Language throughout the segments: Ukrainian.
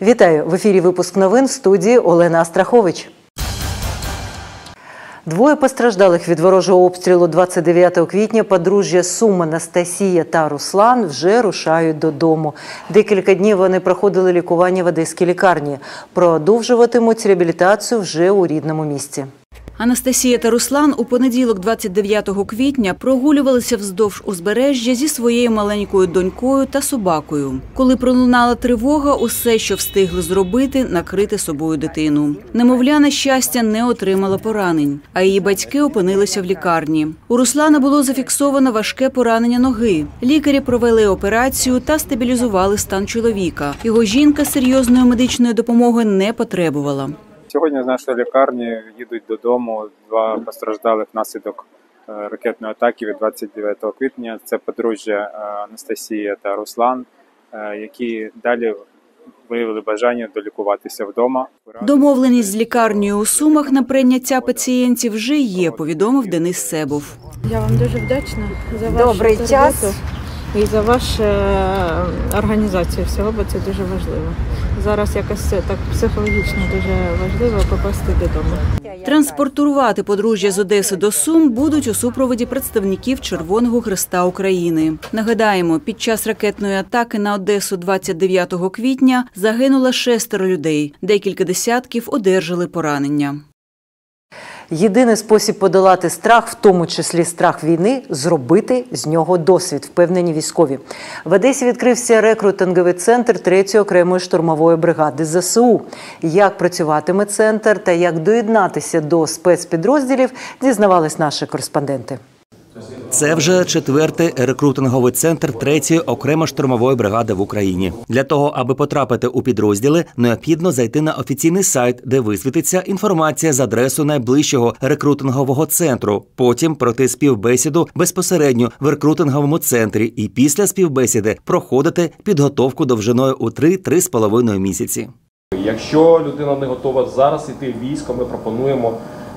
Вітаю! В ефірі випуск новин, в студії Олена Астрахович. Двоє постраждалих від ворожого обстрілу 29 квітня подружжя Сум Анастасія та Руслан вже рушають додому. Декілька днів вони проходили лікування в одеській лікарні. Продовжуватимуть реабілітацію вже у рідному місті. Анастасія та Руслан у понеділок 29 квітня прогулювалися вздовж узбережжя зі своєю маленькою донькою та собакою. Коли пролунала тривога, усе, що встигли зробити – накрити собою дитину. Немовля, на щастя, не отримала поранень, а її батьки опинилися в лікарні. У Руслана було зафіксовано важке поранення ноги. Лікарі провели операцію та стабілізували стан чоловіка. Його жінка серйозної медичної допомоги не потребувала. Сьогодні з нашої лікарні їдуть додому два постраждалих внаслідок ракетної атаки від 29 квітня. Це подружжя Анастасія та Руслан, які далі виявили бажання долікуватися вдома. Домовленість з лікарнею у Сумах на прийняття пацієнтів вже є, повідомив Денис Себов. Я вам дуже вдячна за вашу роботу і за вашу організацію всього, бо це дуже важливо. Зараз якось так психологічно дуже важливо попасти додому. Транспортувати подружжя з Одеси до Сум будуть у супроводі представників Червоного Хреста України. Нагадаємо, під час ракетної атаки на Одесу 29 квітня загинуло 6 людей, декілька десятків одержали поранення. Єдиний спосіб подолати страх, в тому числі страх війни – зробити з нього досвід, впевнені військові. В Одесі відкрився рекрутинговий центр 3-ї окремої штурмової бригади ЗСУ. Як працюватиме центр та як доєднатися до спецпідрозділів, дізнавались наші кореспонденти. Це вже 4-й рекрутинговий центр 3-ї окремої штурмової бригади в Україні. Для того, аби потрапити у підрозділи, необхідно зайти на офіційний сайт, де висвітиться інформація з адресою найближчого рекрутингового центру. Потім пройти співбесіду безпосередньо в рекрутинговому центрі і після співбесіди проходити підготовку довжиною у 3–3,5 місяці. Якщо людина не готова зараз йти в військо, ми пропонуємо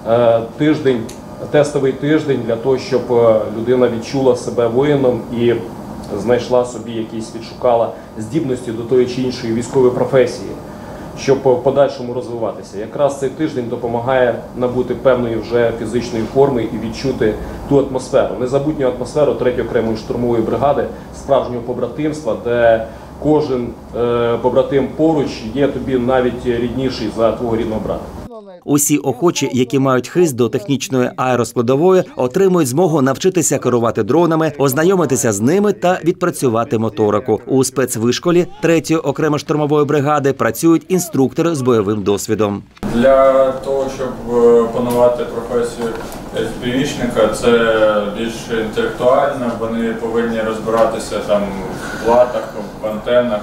тестовий тиждень для того, щоб людина відчула себе воїном і знайшла собі відшукала здібності до тої чи іншої військової професії, щоб в подальшому розвиватися. Якраз цей тиждень допомагає набути певної вже фізичної форми і відчути ту атмосферу, незабутню атмосферу 3-ї окремої штурмової бригади, справжнього побратимства, де кожен побратим поруч є тобі навіть рідніший за твого рідного брата. Усі охочі, які мають хист до технічної аероскладової, отримують змогу навчитися керувати дронами, ознайомитися з ними та відпрацювати моторику. У спецвишколі 3-ї окремої штурмової бригади працюють інструктори з бойовим досвідом. Для того, щоб опанувати професію FPV-шника, це більш інтелектуально, вони повинні розбиратися там в платах, в антенах,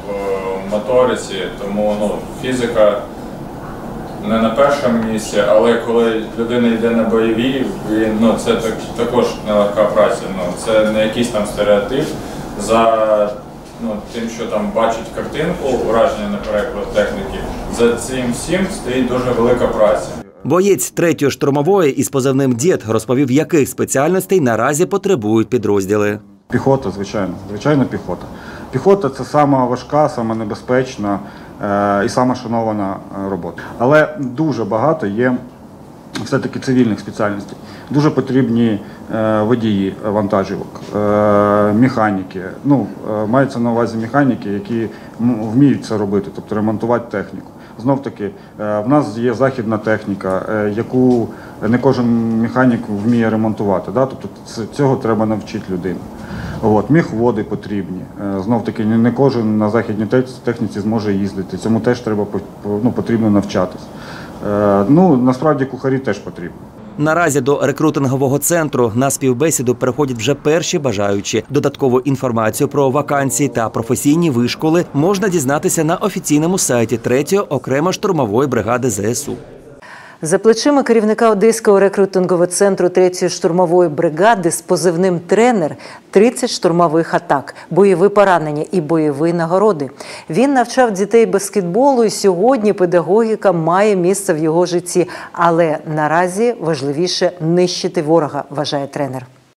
в моториці, тому фізика не на першому місці, але коли людина йде на бойові, це також нелегка праця. Це не якийсь там стереотип. За тим, що там бачить картинку, ураження на переклад техніки, за цим всім стоїть дуже велика праця. Боєць 3-ї штурмової із позивним «Дід» розповів, яких спеціальностей наразі потребують підрозділи. Піхота, звичайно піхота. Піхота – це сама важка, сама небезпечна і сама шанована робота. Але дуже багато є все-таки цивільних спеціальностей. Дуже потрібні водії вантажівок, механіки. Мається на увазі механіки, які вміють це робити, тобто ремонтувати техніку. Знов-таки, в нас є західна техніка, яку не кожен механік вміє ремонтувати. Тобто цього треба навчити людину. Міхводи потрібні. Знов-таки, не кожен на західній техніці зможе їздити. Цьому теж потрібно навчатись. Насправді, кухарі теж потрібні. Наразі до рекрутингового центру на співбесіду приходять вже перші бажаючі. Додаткову інформацію про вакансії та професійні вишколи можна дізнатися на офіційному сайті 3-ї окремої штурмової бригади ЗСУ. За плечима керівника Одеського рекрутингового центру 3-ї штурмової бригади з позивним «Тренер» 30 штурмових атак, бойові поранення і бойові нагороди. Він навчав дітей баскетболу і сьогодні педагогіка має місце в його житті. Але наразі важливіше нищити ворога, вважає тренер.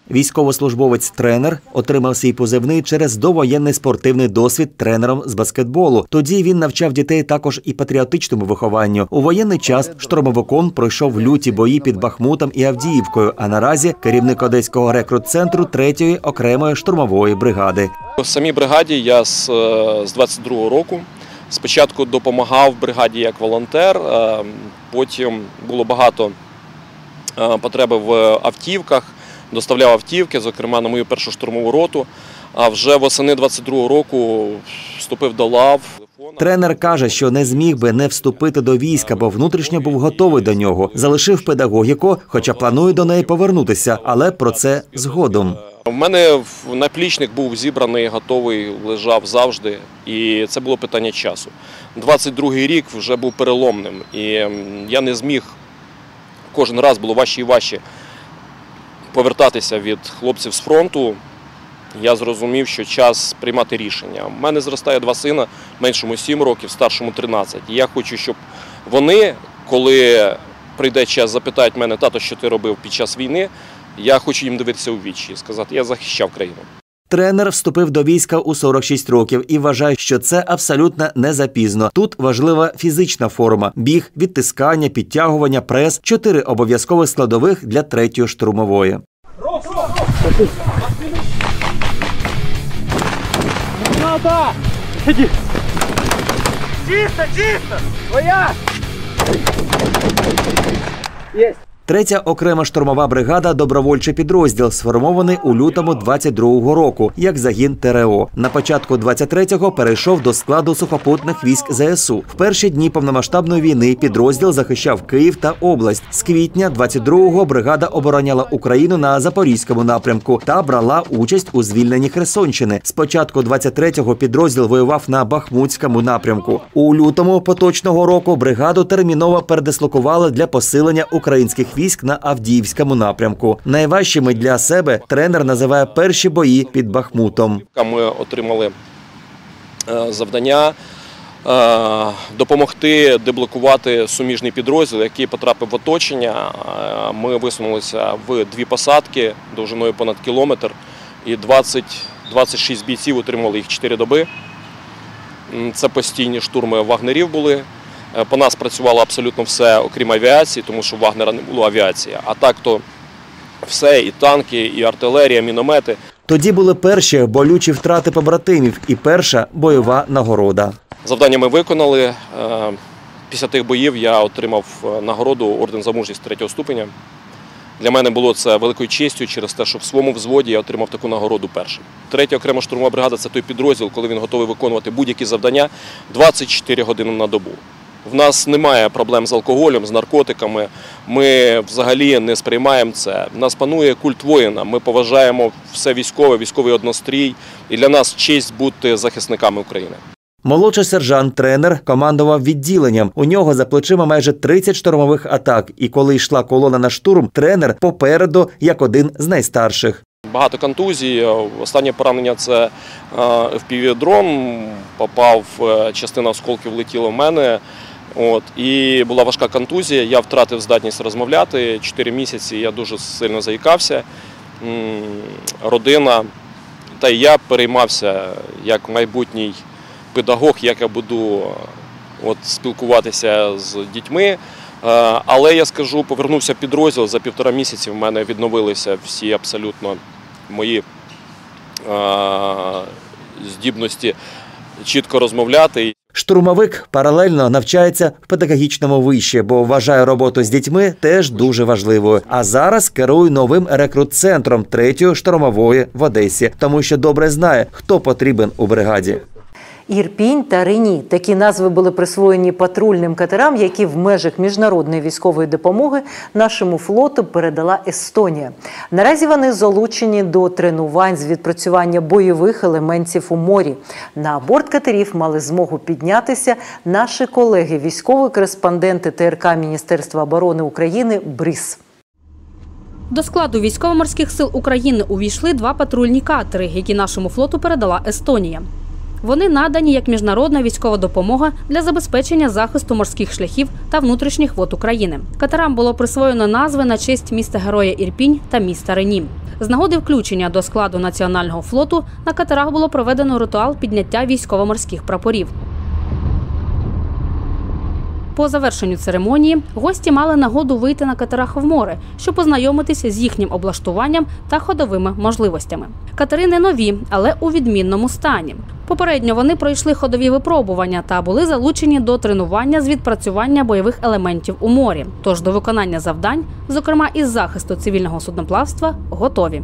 Військовослужбовець-тренер отримав свій позивний через довоєнний спортивний досвід тренером з баскетболу. Тоді він навчав дітей також і патріотичному вихованню. У воєнний час штурмовиком пройшов люті бої під Бахмутом і Авдіївкою, а наразі керівник Одеського рекрут-центру 3-ї окремої штурмової бригади. В самій бригаді я з 22-го року. Спочатку допомагав бригаді як волонтер, потім було багато потреби в автівках, доставляв автівки, зокрема на мою першу штурмову роту, а вже восени 22-го року вступив до лав. Тренер каже, що не зміг би не вступити до війська, бо внутрішньо був готовий до нього. Залишив педагогіку, хоча планує до неї повернутися, але про це згодом. У мене наплічник був зібраний, готовий, лежав завжди, і це було питання часу. 22-й рік вже був переломним, і я не зміг, кожен раз було важче і важче повертатися від хлопців з фронту. Я зрозумів, що час приймати рішення. У мене зростає 2 сина, меншому 7 років, старшому 13. І я хочу, щоб вони, коли прийде час, запитають мене: тато, що ти робив під час війни, я хочу їм дивитися у вічі і сказати: я захищав країну. Тренер вступив до війська у 46 років і вважає, що це абсолютно не запізно. Тут важлива фізична форма – біг, відтискання, підтягування, прес – 4 обов'язкових складових для 3-ї штурмової. Чисто! Твоя! Есть! 3-я окрема штурмова бригада – добровольчий підрозділ, сформований у лютому 22-го року, як загін ТРО. На початку 23-го перейшов до складу сухопутних військ ЗСУ. В перші дні повномасштабної війни підрозділ захищав Київ та область. З квітня 22-го бригада обороняла Україну на Запорізькому напрямку та брала участь у звільненні Херсонщини. З початку 23-го підрозділ воював на Бахмутському напрямку. У лютому поточного року бригаду терміново передислокували для посилення українських військ на Авдіївському напрямку. Найважчими для себе тренер називає перші бої під Бахмутом. Ми отримали завдання допомогти деблокувати суміжний підрозділ, який потрапив в оточення. Ми висунулися в 2 посадки довжиною понад кілометр, і 26 бійців отримали їх 4 доби. Це постійні штурми вагнерів були. По нас працювало абсолютно все, окрім авіації, тому що у Вагнера не було авіації. А так то все, і танки, і артилерія, міномети. Тоді були перші болючі втрати побратимів і перша бойова нагорода. Завдання ми виконали. Після тих боїв я отримав нагороду орден за мужність 3-го ступеня. Для мене було це великою честю через те, що в своєму взводі я отримав таку нагороду першим. 3-я окрема штурмова бригада – це той підрозділ, коли він готовий виконувати будь-які завдання 24 години на добу. В нас немає проблем з алкоголем, з наркотиками, ми взагалі не сприймаємо це. В нас панує культ воїна, ми поважаємо все військове, військовий однострій, і для нас честь бути захисниками України. Молодший сержант-тренер командував відділенням. У нього за плечима майже 30 штурмових атак. І коли йшла колона на штурм, тренер попереду як один з найстарших. Багато контузій. Останнє поранення – це FPV-дрон. Попав, частина осколків влетіла в мене. І була важка контузія. Я втратив здатність розмовляти. 4 місяці я дуже сильно заїкався. Родина та й я переймався як майбутній педагог, як я буду спілкуватися з дітьми. Але я скажу, повернувся в підрозділ, за 1,5 місяці в мене відновилися всі абсолютно мої здібності чітко розмовляти. Штурмовик паралельно навчається в педагогічному виші, бо вважає роботу з дітьми теж дуже важливою. А зараз керує новим рекрут-центром 3-ї штурмової в Одесі, тому що добре знає, хто потрібен у бригаді. Ірпінь та Рені – такі назви були присвоєні патрульним катерам, які в межах міжнародної військової допомоги нашому флоту передала Естонія. Наразі вони залучені до тренувань з відпрацювання бойових елементів у морі. На борт катерів мали змогу піднятися наші колеги, військові кореспонденти ТРК Міністерства оборони України «Бриз». До складу Військово-морських сил України увійшли 2 патрульні катери, які нашому флоту передала Естонія. Вони надані як міжнародна військова допомога для забезпечення захисту морських шляхів та внутрішніх вод України. Катерам було присвоєно назви на честь міста-героя Ірпінь та міста Рені. З нагоди включення до складу Національного флоту на катерах було проведено ритуал підняття військово-морських прапорів. По завершенню церемонії гості мали нагоду вийти на катерах в море, щоб познайомитися з їхнім облаштуванням та ходовими можливостями. Катери не нові, але у відмінному стані. Попередньо вони пройшли ходові випробування та були залучені до тренування з відпрацювання бойових елементів у морі. Тож до виконання завдань, зокрема із захисту цивільного судноплавства, готові.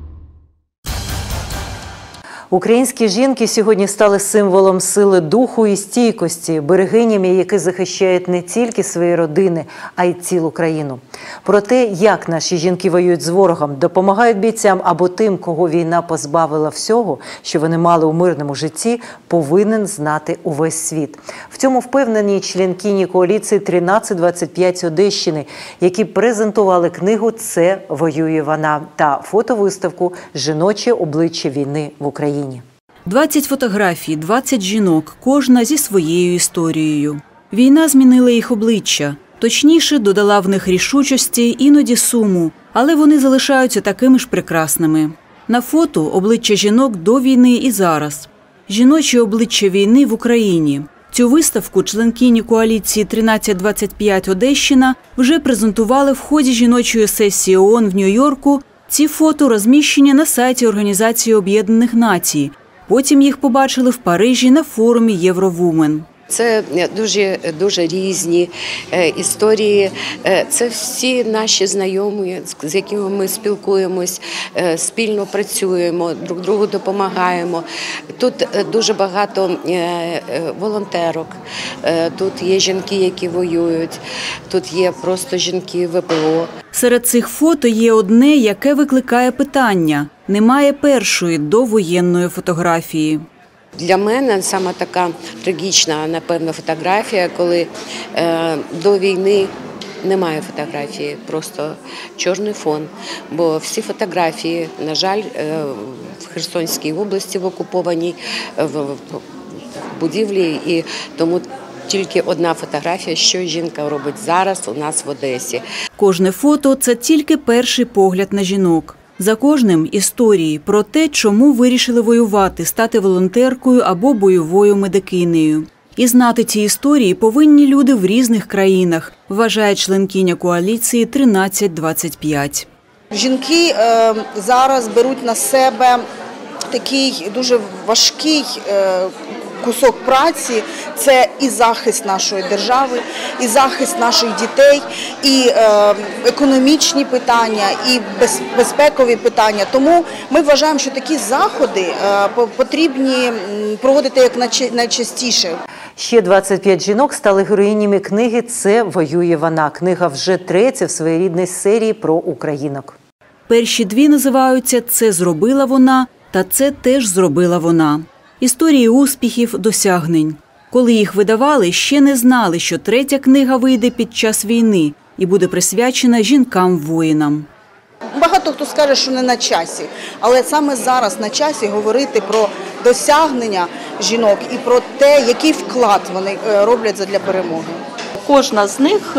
Українські жінки сьогодні стали символом сили духу і стійкості, берегинями, які захищають не тільки свої родини, а й цілу країну. Про те, як наші жінки воюють з ворогом, допомагають бійцям або тим, кого війна позбавила всього, що вони мали у мирному житті, повинен знати увесь світ. В цьому впевнені членкині коаліції 1325 Одещини, які презентували книгу «Це воює вона» та фотовиставку «Жіноче обличчя війни в Україні». 20 фотографій, 20 жінок, кожна зі своєю історією. Війна змінила їх обличчя. Точніше, додала в них рішучості, іноді суму, але вони залишаються такими ж прекрасними. На фото – обличчя жінок до війни і зараз. Жіноче обличчя війни в Україні. Цю виставку членкині коаліції 1325 Одещина вже презентували в ході жіночої сесії ООН в Нью-Йорку. Ці фото розміщені на сайті Організації Об'єднаних Націй. Потім їх побачили в Парижі на форумі Євровумен. Це дуже різні історії. Це всі наші знайомі, з якими ми спілкуємось, спільно працюємо, друг другу допомагаємо. Тут дуже багато волонтерок, тут є жінки, які воюють, тут є просто жінки ВПО. Серед цих фото є одне, яке викликає питання. Немає першої довоєнної фотографії. Для мене саме така трагічна, напевно, фотографія, коли до війни немає фотографії, просто чорний фон. Бо всі фотографії, на жаль, в Херсонській області в окупованій в будівлі, і тому тільки одна фотографія, що жінка робить зараз у нас в Одесі. Кожне фото – це тільки перший погляд на жінок. За кожним – історії про те, чому вирішили воювати, стати волонтеркою або бойовою медикинею. І знати ці історії повинні люди в різних країнах, вважає членкиня коаліції 1325. Жінки зараз беруть на себе такий дуже важкий кусок праці. Це і захист нашої держави, і захист наших дітей, і економічні питання, і безпекові питання. Тому ми вважаємо, що такі заходи потрібні проводити як найчастіше. Ще 25 жінок стали героїнями книги «Це воює вона». Книга вже третя в своєрідній серії про українок. Перші дві називаються «Це зробила вона» та «Це теж зробила вона». Історії успіхів, досягнень. Коли їх видавали, ще не знали, що третя книга вийде під час війни і буде присвячена жінкам-воїнам. Багато хто скаже, що не на часі, але саме зараз на часі говорити про досягнення жінок і про те, який вклад вони роблять задля перемоги. Кожна з них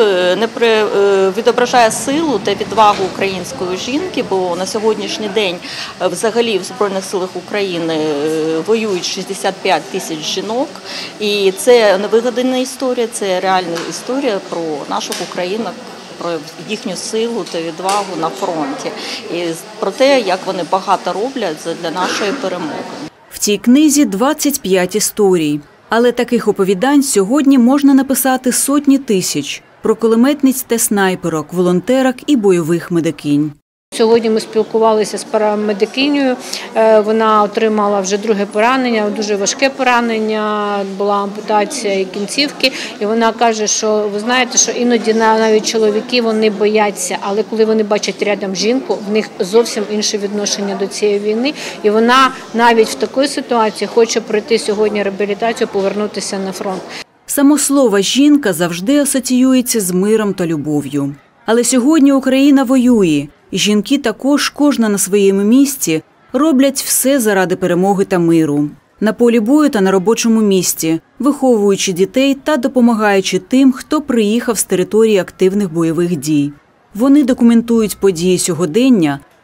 відображає силу та відвагу української жінки, бо на сьогоднішній день взагалі в Збройних силах України воюють 65 тисяч жінок. І це не вигадана історія, це реальна історія про наших українок, про їхню силу та відвагу на фронті. І про те, як вони багато роблять для нашої перемоги. В цій книзі 25 історій. Але таких оповідань сьогодні можна написати сотні тисяч про кулеметниць та снайперок, волонтерок і бойових медикинь. Сьогодні ми спілкувалися з парамедикинею, вона отримала вже друге поранення, дуже важке поранення, була ампутація кінцівки. І вона каже, що ви знаєте, що іноді навіть чоловіки вони бояться, але коли вони бачать рядом жінку, в них зовсім інше відношення до цієї війни. І вона навіть в такій ситуації хоче пройти сьогодні реабілітацію, повернутися на фронт. Само слово «жінка» завжди асоціюється з миром та любов'ю. Але сьогодні Україна воює. І жінки також, кожна на своєму місці, роблять все заради перемоги та миру. На полі бою та на робочому місці, виховуючи дітей та допомагаючи тим, хто приїхав з території активних бойових дій. Вони документують події сьогодення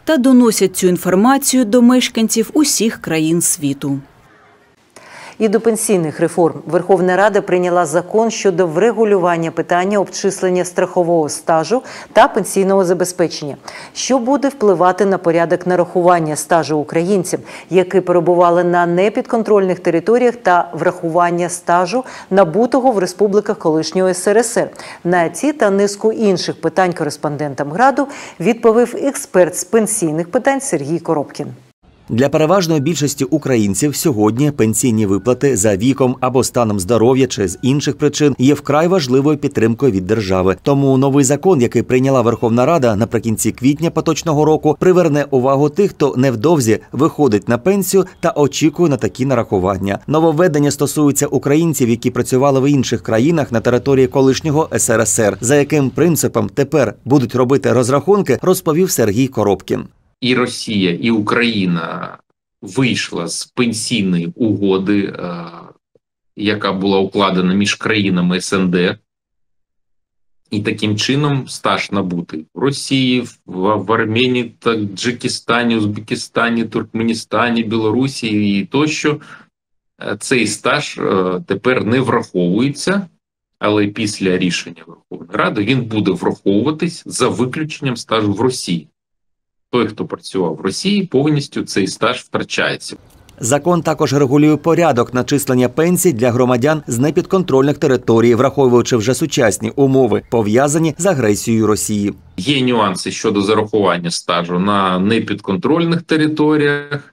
та доносять цю інформацію до мешканців усіх країн світу. І до пенсійних реформ. Верховна Рада прийняла закон щодо врегулювання питання обчислення страхового стажу та пенсійного забезпечення, що буде впливати на порядок нарахування стажу українцям, які перебували на непідконтрольних територіях, та врахування стажу, набутого в республіках колишнього СРСР. На ці та низку інших питань кореспондентам Граду відповів експерт з пенсійних питань Сергій Коробкін. Для переважної більшості українців сьогодні пенсійні виплати за віком або станом здоров'я чи з інших причин є вкрай важливою підтримкою від держави. Тому новий закон, який прийняла Верховна Рада наприкінці квітня поточного року, приверне увагу тих, хто невдовзі виходить на пенсію та очікує на такі нарахування. Нововведення стосуються українців, які працювали в інших країнах на території колишнього СРСР. За яким принципом тепер будуть робити розрахунки, розповів Сергій Коробкін. І Росія, і Україна вийшла з пенсійної угоди, яка була укладена між країнами СНД. І таким чином стаж набутий в Росії, в Арменії, Таджикистані, Узбекистані, Туркменістані, Білорусі і тощо. Цей стаж тепер не враховується, але після рішення Верховної Ради він буде враховуватись за виключенням стажу в Росії. Той, хто працював в Росії, повністю цей стаж втрачається. Закон також регулює порядок начислення пенсій для громадян з непідконтрольних територій, враховуючи вже сучасні умови, пов'язані з агресією Росії. Є нюанси щодо зарахування стажу на непідконтрольних територіях.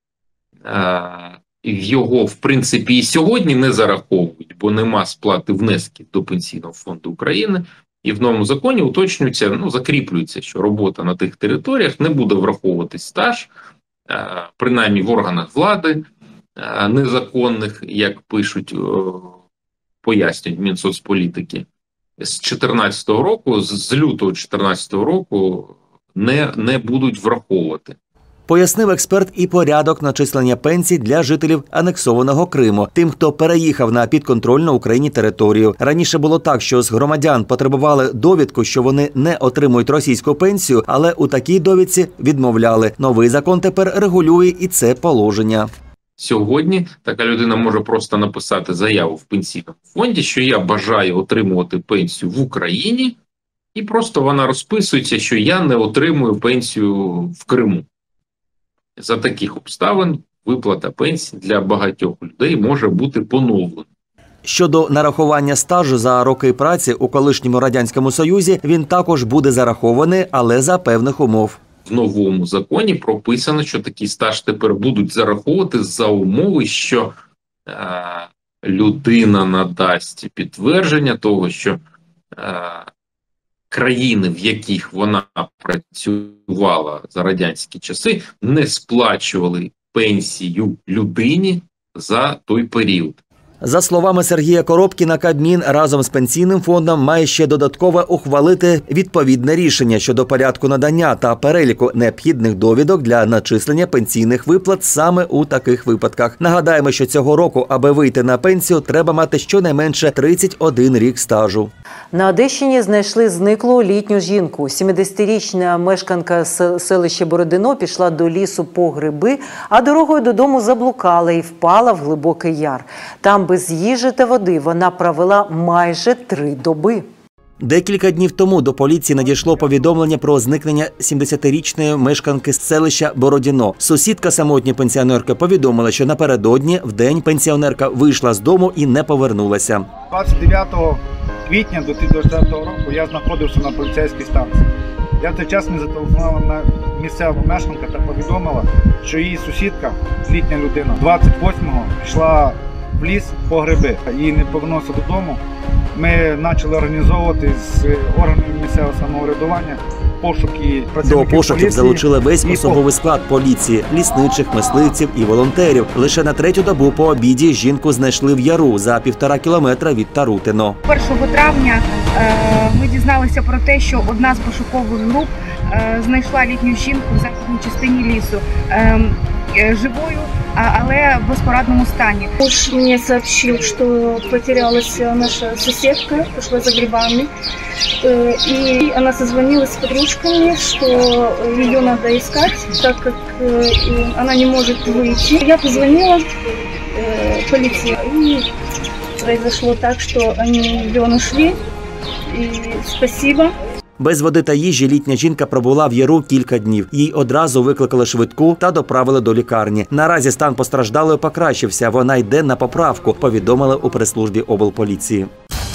Його, в принципі, і сьогодні не зараховують, бо нема сплати внесків до Пенсійного фонду України. І в новому законі уточнюється, закріплюється, що робота на тих територіях не буде враховуватись стаж, принаймні в органах влади незаконних, як пишуть, пояснюють Мінсоцполітики. З 2014 року, з лютого 2014 року не будуть враховувати. Пояснив експерт і порядок начислення пенсій для жителів анексованого Криму, тим, хто переїхав на підконтрольну Україні територію. Раніше було так, що з громадян потребували довідку, що вони не отримують російську пенсію, але у такій довідці відмовляли. Новий закон тепер регулює і це положення. Сьогодні така людина може просто написати заяву в пенсійному фонді, що я бажаю отримувати пенсію в Україні, і просто вона розписується, що я не отримую пенсію в Криму. За таких обставин виплата пенсій для багатьох людей може бути поновлена. Щодо нарахування стажу за роки праці у колишньому Радянському Союзі, він також буде зарахований, але за певних умов. В новому законі прописано, що такий стаж тепер будуть зараховувати за умови, що людина надасть підтвердження того, що країни, в яких вона працювала за радянські часи, не сплачували пенсію людині за той період. За словами Сергія Коробкіна, Кабмін разом з Пенсійним фондом має ще додатково ухвалити відповідне рішення щодо порядку надання та переліку необхідних довідок для начислення пенсійних виплат саме у таких випадках. Нагадаємо, що цього року, аби вийти на пенсію, треба мати щонайменше 31 рік стажу. На Одещині знайшли зниклу літню жінку. 70-річна мешканка селища Бородино пішла до лісу по гриби, а дорогою додому заблукала і впала в глибокий яр. Там без їжі та води вона провела майже 3 доби. Декілька днів тому до поліції надійшло повідомлення про зникнення 70-річної мешканки з селища Бородино. Сусідка самотньої пенсіонерки повідомила, що напередодні вдень пенсіонерка вийшла з дому і не повернулася. 29 квітня 2020 року я знаходився на поліцейській станції. Я в той час не зателефонувала на місцеву мешканку та повідомила, що її сусідка, літня людина, 28-го пішла в ліс по гриби. Її не повернувся додому. Ми почали організовувати з органами місцевого самоврядування пошуки працівників. До пошуків залучили весь особовий склад поліції, лісничих, мисливців і волонтерів. Лише на 3-ю добу по обіді жінку знайшли в яру за 1,5 кілометра від Тарутино. 1 травня ми дізналися про те, що одна з пошукових груп знайшла літню жінку в західній частині лісу. живою, але в безпорадному стані. Муж мне сообщил, что потерялась наша соседка, пошла за грибами. И она созвонилась с подружками, что ее надо искать, так как она не может выйти. Я позвонила полиции, и произошло так, что они ее нашли. И спасибо. Без води та їжі літня жінка пробула в Яру кілька днів. Їй одразу викликали швидку та доправили до лікарні. Наразі стан постраждалої покращився. Вона йде на поправку, повідомили у прес-службі облполіції.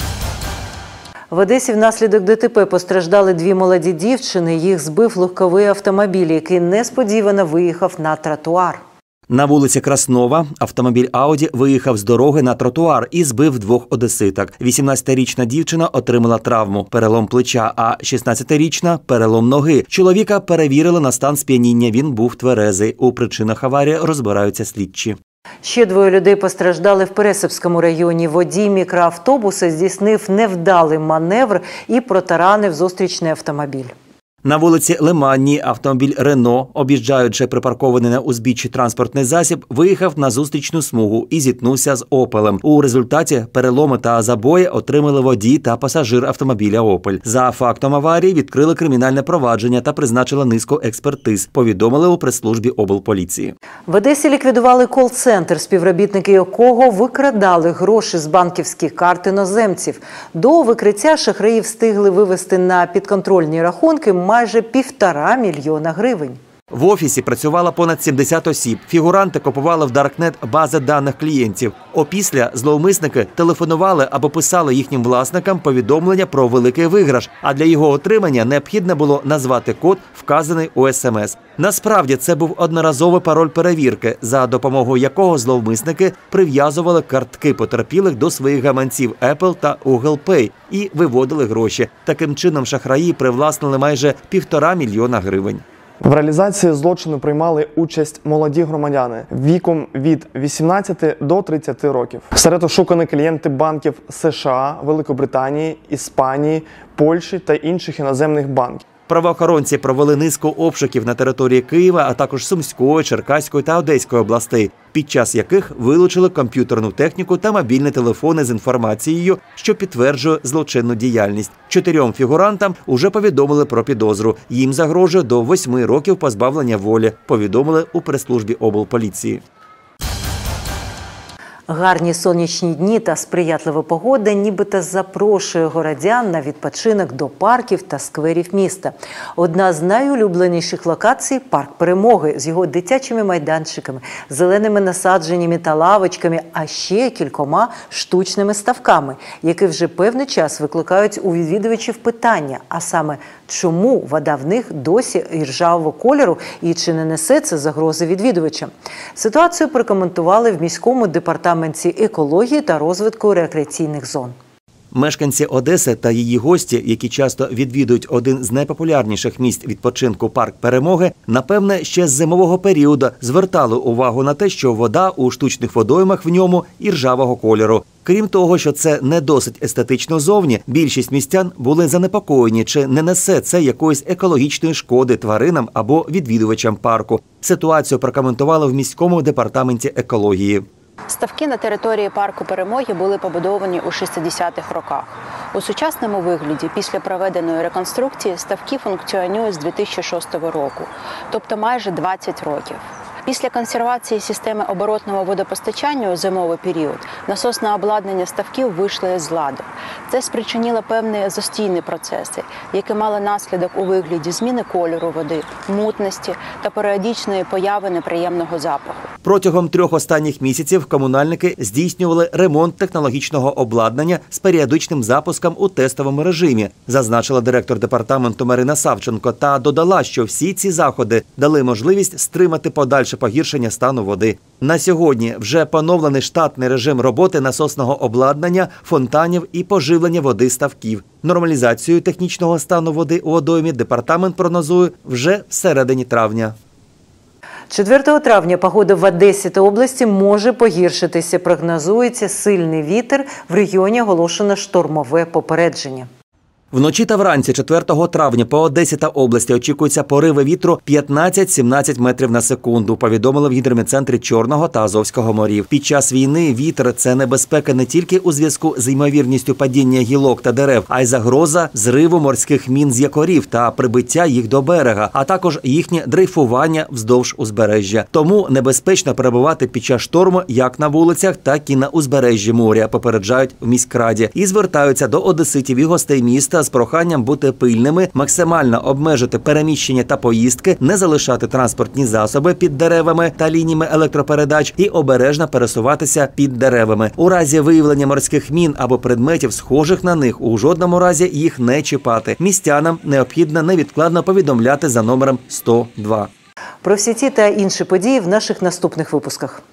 В Одесі внаслідок ДТП постраждали дві молоді дівчини. Їх збив легковий автомобіль, який несподівано виїхав на тротуар. На вулиці Краснова автомобіль Ауді виїхав з дороги на тротуар і збив двох одеситок. 18-річна дівчина отримала травму – перелом плеча, а 16-річна – перелом ноги. Чоловіка перевірили на стан сп'яніння, він був тверезий. У причинах аварії розбираються слідчі. Ще двоє людей постраждали в Пересипському районі. Водій мікроавтобуса здійснив невдалий маневр і протаранив зустрічний автомобіль. На вулиці Лиманній автомобіль «Рено», об'їжджаючи припаркований на узбіччі транспортний засіб, виїхав на зустрічну смугу і зіткнувся з «Опелем». У результаті переломи та забої отримали водій та пасажир автомобіля «Опель». За фактом аварії відкрили кримінальне провадження та призначили низку експертиз, повідомили у прес-службі облполіції. В Одесі ліквідували кол-центр, співробітники якого викрадали гроші з банківських карт іноземців. До викриття шахраї встигли вивести на підконтрольні рахунки майже 1,5 мільйона гривень. В офісі працювало понад 70 осіб. Фігуранти купували в Даркнет бази даних клієнтів. Опісля зловмисники телефонували або писали їхнім власникам повідомлення про великий виграш, а для його отримання необхідно було назвати код, вказаний у СМС. Насправді це був одноразовий пароль перевірки, за допомогою якого зловмисники прив'язували картки потерпілих до своїх гаманців Apple та Google Pay і виводили гроші. Таким чином шахраї привласнили майже 1,5 мільйона гривень. В реалізації злочину приймали участь молоді громадяни віком від 18 до 30 років. Серед ошуканих клієнти банків США, Великобританії, Іспанії, Польщі та інших іноземних банків. Правоохоронці провели низку обшуків на території Києва, а також Сумської, Черкаської та Одеської областей, під час яких вилучили комп'ютерну техніку та мобільні телефони з інформацією, що підтверджує злочинну діяльність. 4 фігурантам уже повідомили про підозру. Їм загрожує до 8 років позбавлення волі, повідомили у прес-службі облполіції. Гарні сонячні дні та сприятлива погода нібито запрошує городян на відпочинок до парків та скверів міста. Одна з найулюбленіших локацій – парк Перемоги з його дитячими майданчиками, зеленими насадженнями та лавочками, а ще кількома штучними ставками, які вже певний час викликають у відвідувачів питання, а саме чому вода в них досі іржавого кольору і чи не несе це загрози відвідувачам. Ситуацію прокоментували в міському департаменті екології та розвитку рекреаційних зон. Мешканці Одеси та її гості, які часто відвідують один з найпопулярніших місць відпочинку парк Перемоги, напевне, ще з зимового періоду звертали увагу на те, що вода у штучних водоймах в ньому іржавого кольору. Крім того, що це не досить естетично зовні, більшість містян були занепокоєні, чи не несе це якоїсь екологічної шкоди тваринам або відвідувачам парку. Ситуацію прокоментували в міському департаменті екології. Ставки на території парку Перемоги були побудовані у 60-х роках. У сучасному вигляді після проведеної реконструкції ставки функціонують з 2006 року, тобто майже 20 років. Після консервації системи оборотного водопостачання у зимовий період насосне обладнання ставків вийшло із ладу. Це спричинило певні застійні процеси, які мали наслідок у вигляді зміни кольору води, мутності та періодичної появи неприємного запаху. Протягом 3 останніх місяців комунальники здійснювали ремонт технологічного обладнання з періодичним запуском у тестовому режимі, зазначила директор департаменту Марина Савченко та додала, що всі ці заходи дали можливість стримати подальше погіршення стану води. На сьогодні вже поновлений штатний режим роботи насосного обладнання, фонтанів і поживлення води ставків. Нормалізацію технічного стану води у водоймі департамент прогнозує вже всередині травня. 4 травня погода в Одесі та області може погіршитися. Прогнозується сильний вітер. В регіоні оголошено штормове попередження. Вночі та вранці 4 травня по Одесі та області очікуються пориви вітру 15-17 метрів на секунду, повідомили в гідрометцентрі Чорного та Азовського морів. Під час війни вітер – це небезпека не тільки у зв'язку з ймовірністю падіння гілок та дерев, а й загроза зриву морських мін з якорів та прибиття їх до берега, а також їхнє дрейфування вздовж узбережжя. Тому небезпечно перебувати під час шторму як на вулицях, так і на узбережжі моря, попереджають в міськраді. І звертаються до одеситів і гостей міста з проханням бути пильними, максимально обмежити переміщення та поїздки, не залишати транспортні засоби під деревами та лініями електропередач і обережно пересуватися під деревами. У разі виявлення морських мін або предметів, схожих на них, у жодному разі їх не чіпати. Містянам необхідно невідкладно повідомляти за номером 102. Про всі ці та інші події в наших наступних випусках.